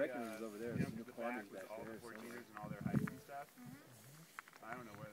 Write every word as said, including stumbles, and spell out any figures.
Breckenridge is over there. You know, New the Quanda's back with back all there. the fourteeners and all their heights and stuff. Mm-hmm. I don't know where